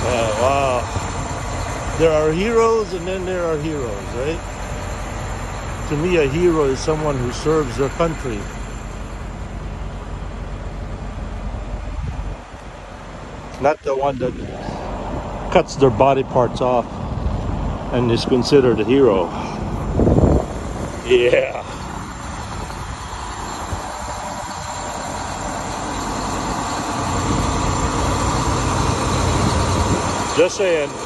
Wow. There are heroes and then there are heroes, right? To me, a hero is someone who serves their country. Not the one that cuts their body parts off and is considered a hero. Yeah. Just saying.